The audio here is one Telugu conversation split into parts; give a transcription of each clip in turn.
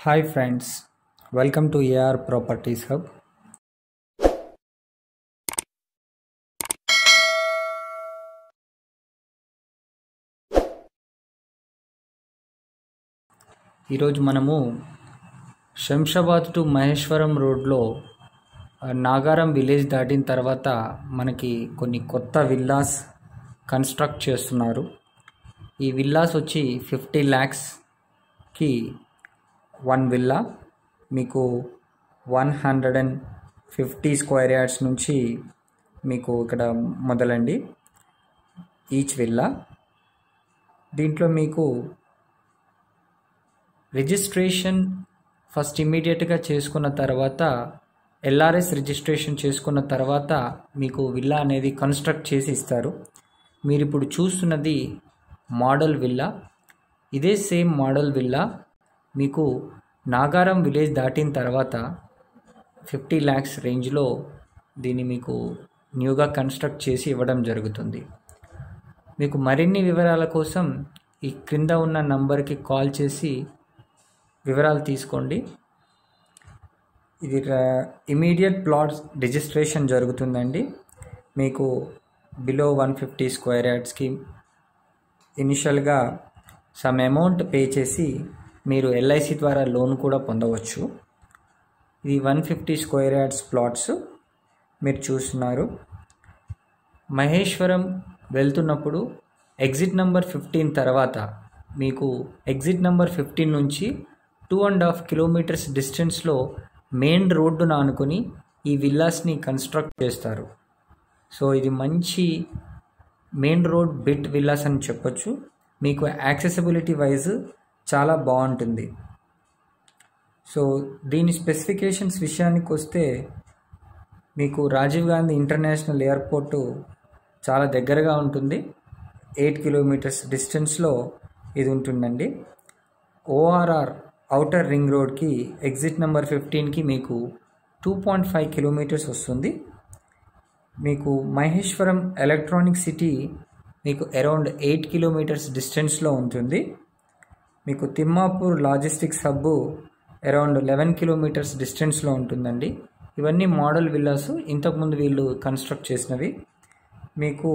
Hi friends, welcome to AR Properties Hub. ఈరోజు మనము శంషాబాద్ టు మహేశ్వరం రోడ్లో నాగారం విలేజ్ దాటిన తర్వాత మనకి కొన్ని కొత్త విల్లాస్ కన్స్ట్రక్ట్ చేస్తున్నారు. ఈ విల్లాస్ వచ్చి 50 lakhsకి 1 విల్లా, మీకు 150 స్క్వేర్ యార్డ్స్ నుంచి మీకు ఇక్కడ మొదలండి ఈచ్ విల్లా. దీంట్లో మీకు రిజిస్ట్రేషన్ ఫస్ట్ ఇమీడియట్గా చేసుకున్న తర్వాత ఎల్ఆర్ఎస్ రిజిస్ట్రేషన్ చేసుకున్న తర్వాత మీకు విల్లా అనేది కన్స్ట్రక్ట్ చేసి ఇస్తారు. మీరు ఇప్పుడు చూస్తున్నది మోడల్ విల్లా. ఇదే సేమ్ మోడల్ విల్లా మీకు నాగారం విలేజ్ దాటిన తర్వాత 50 lakhs రేంజ్లో దీన్ని మీకు న్యూగా కన్స్ట్రక్ట్ చేసి ఇవ్వడం జరుగుతుంది. మీకు మరిన్ని వివరాల కోసం ఈ క్రింద ఉన్న నంబర్కి కాల్ చేసి వివరాలు తీసుకోండి. ఇది ఇమీడియట్ ప్లాట్స్ రిజిస్ట్రేషన్ జరుగుతుందండి. మీకు బిలో 150 స్క్వేర్ యార్డ్స్కి ఇనిషియల్గా సమ్ అమౌంట్ పే చేసి మీరు ఎల్ఐసి ద్వారా లోన్ కూడా పొందవచ్చు. ఇది 150 స్క్వేర్ యార్డ్స్ ప్లాట్స్ మీరు చూస్తున్నారు. మహేశ్వరం వెళ్తున్నప్పుడు ఎగ్జిట్ నెంబర్ 15 తర్వాత మీకు ఎగ్జిట్ నెంబర్ 15 నుంచి 2.5 kilometers డిస్టెన్స్లో మెయిన్ రోడ్డును ఆనుకొని ఈ విల్లాస్ని కన్స్ట్రక్ట్ చేస్తారు. సో ఇది మంచి మెయిన్ రోడ్ బిట్ విల్లాస్ అని చెప్పొచ్చు. మీకు యాక్సెసిబిలిటీ వైజ్ చాలా బాగుంటుంది. సో దీని స్పెసిఫికేషన్స్ విషయానికి వస్తే మీకు రాజీవ్ గాంధీ ఇంటర్నేషనల్ ఎయిర్పోర్టు చాలా దగ్గరగా ఉంటుంది. 8 kilometers డిస్టెన్స్లో ఇది ఉంటుందండి. ఓఆర్ఆర్ ఔటర్ రింగ్ రోడ్కి ఎగ్జిట్ నెంబర్ 15కి మీకు 2.5 kilometers వస్తుంది. మీకు మహేశ్వరం ఎలక్ట్రానిక్ సిటీ మీకు అరౌండ్ 8 kilometers డిస్టెన్స్లో ఉంటుంది. మీకు Thimmapur logistics hub around 11 kilometers డిస్టెన్స్లో ఉంటుందండి. ఇవన్నీ మోడల్ విల్లాస్, ఇంతకుముందు వీళ్ళు కన్స్ట్రక్ట్ చేసినవి. మీకు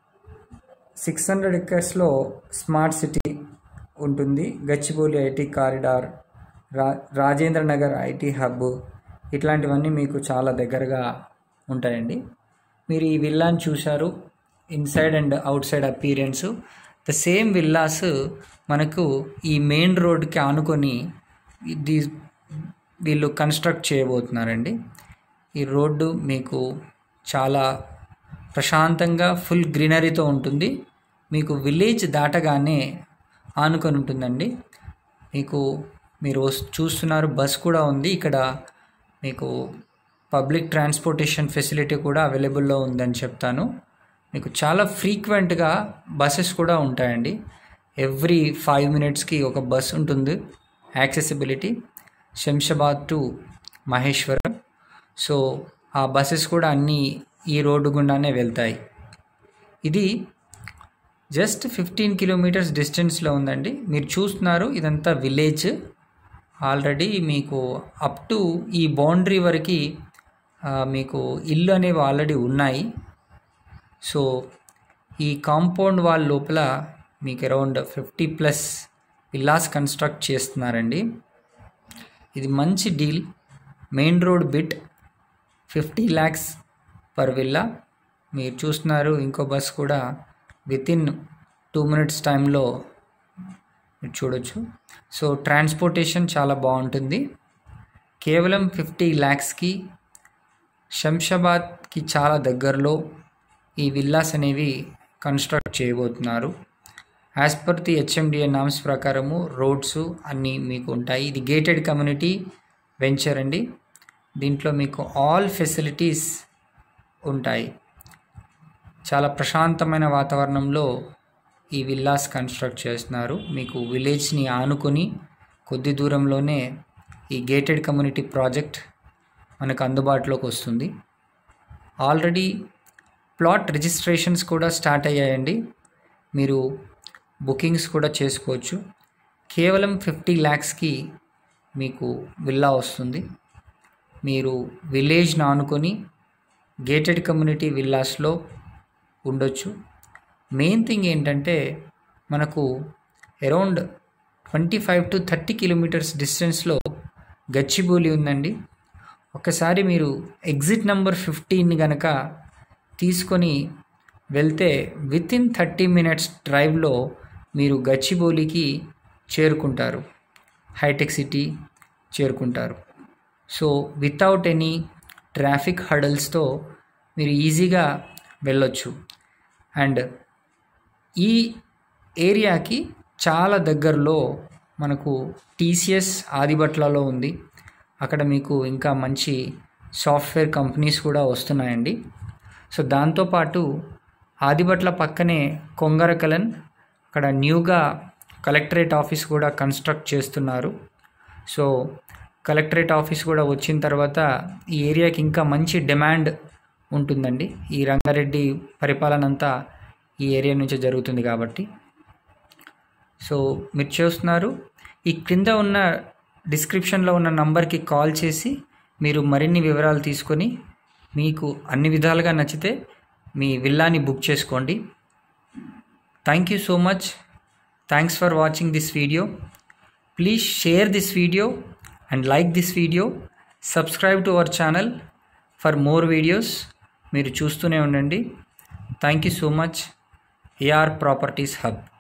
600 acresలో స్మార్ట్ సిటీ ఉంటుంది. Gachibowli IT corridor, Rajendra Nagar IT hub, ఇట్లాంటివన్నీ మీకు చాలా దగ్గరగా ఉంటాయండి. మీరు ఈ విల్లాని చూశారు, inside and outside appearance the same villas మనకు ఈ మెయిన్ రోడ్కి ఆనుకొని వీళ్ళు కన్స్ట్రక్ట్ చేయబోతున్నారండి. ఈ రోడ్డు మీకు చాలా ప్రశాంతంగా ఫుల్ గ్రీనరీతో ఉంటుంది. మీకు విలేజ్ దాటగానే ఆనుకొని ఉంటుందండి. మీరు చూస్తున్నారు బస్ కూడా ఉంది. ఇక్కడ మీకు పబ్లిక్ ట్రాన్స్పోర్టేషన్ ఫెసిలిటీ కూడా అవైలబుల్లో ఉందని చెప్తాను. మీకు చాలా ఫ్రీక్వెంట్గా బస్సెస్ కూడా ఉంటాయండి. ఎవ్రీ 5 minutesకి ఒక బస్ ఉంటుంది. Accessibility Shamshabad to Maheshwaram. So ఆ బస్సెస్ కూడా అన్నీ ఈ రోడ్డు గుండానే వెళ్తాయి. ఇది జస్ట్ 15 kilometers డిస్టెన్స్లో ఉందండి. మీరు చూస్తున్నారు ఇదంతా విలేజ్. ఆల్రెడీ మీకు అప్ టు ఈ బౌండరీ వరకు మీకు ఇల్లు అనేవి ఆల్రెడీ ఉన్నాయి. సో ఈ కాంపౌండ్ వాల్ లోపల మీకు అరౌండ్ 50+ విల్లాస్ కన్స్ట్రక్ట్ చేస్తున్నారండి. ఇది మంచి deal. Main road bit 50 lakhs per villa. మీరు చూస్తున్నారు ఇంకో బస్ కూడా వితిన్ 2 minutes టైంలో మీరు చూడొచ్చు. సో ట్రాన్స్పోర్టేషన్ చాలా బాగుంటుంది. కేవలం 50 lakhsకి శంషాబాద్కి చాలా దగ్గరలో ఈ విల్లాస్ అనేవి కన్స్ట్రక్ట్ చేయబోతున్నారు. As per the HMDA norms ప్రకారము రోడ్స్ అన్నీ మీకు ఉంటాయి. ఇది గేటెడ్ కమ్యూనిటీ వెంచర్ అండి. దీంట్లో మీకు ఆల్ ఫెసిలిటీస్ ఉంటాయి. చాలా ప్రశాంతమైన వాతావరణంలో ఈ విల్లాస్ కన్స్ట్రక్ట్ చేస్తున్నారు. మీకు విలేజ్ని ఆనుకొని కొద్ది దూరంలోనే ఈ గేటెడ్ కమ్యూనిటీ ప్రాజెక్ట్ మనకు అందుబాటులోకి వస్తుంది. ఆల్రెడీ ప్లాట్ రిజిస్ట్రేషన్స్ కూడా స్టార్ట్ అయ్యాయండి. మీరు బుకింగ్స్ కూడా చేసుకోవచ్చు. కేవలం 50 lakhsకి మీకు విల్లా వస్తుంది. మీరు విలేజ్ని ఆనుకొని గేటెడ్ కమ్యూనిటీ విల్లాస్లో ఉండొచ్చు. మెయిన్ థింగ్ ఏంటంటే మనకు అరౌండ్ 25 to 30 కిలోమీటర్స్ డిస్టెన్స్లో గచ్చిబౌలి ఉందండి. ఒకసారి మీరు ఎగ్జిట్ నెంబర్ 15 కనుక తీసుకొని వెళ్తే వితిన్ 30 minutes డ్రైవ్లో మీరు గచ్చిబౌలికి చేరుకుంటారు, హైటెక్ సిటీ చేరుకుంటారు. సో వితౌట్ ఎనీ ట్రాఫిక్ హడల్స్తో మీరు ఈజీగా వెళ్ళొచ్చు. అండ్ ఈ ఏరియాకి చాలా దగ్గరలో మనకు టీసీఎస్ ఆదిబట్లలో ఉంది. అక్కడ మీకు ఇంకా మంచి సాఫ్ట్వేర్ కంపెనీస్ కూడా వస్తున్నాయండి. సో దాంతోపాటు ఆదిబట్ల పక్కనే కొంగరకలన్, అక్కడ న్యూగా కలెక్టరేట్ ఆఫీస్ కూడా కన్స్ట్రక్ట్ చేస్తున్నారు. సో కలెక్టరేట్ ఆఫీస్ కూడా వచ్చిన తర్వాత ఈ ఏరియాకి ఇంకా మంచి డిమాండ్ ఉంటుందండి. ఈ రంగారెడ్డి పరిపాలన అంతా ఈ ఏరియా నుంచి జరుగుతుంది కాబట్టి. సో మీరు చూస్తున్నారు, ఈ క్రింద ఉన్న డిస్క్రిప్షన్లో ఉన్న నంబర్కి కాల్ చేసి మీరు మరిన్ని వివరాలు తీసుకొని మీకు అన్ని విధాలుగా నచ్చితే మీ విల్లాని బుక్ చేసుకోండి. Thank you so much. Thanks for watching this video. Please share this video and like this video. Subscribe to our channel for more videos. మీరు చూస్తూనే ఉండండి. Thank you so much. AR Properties Hub.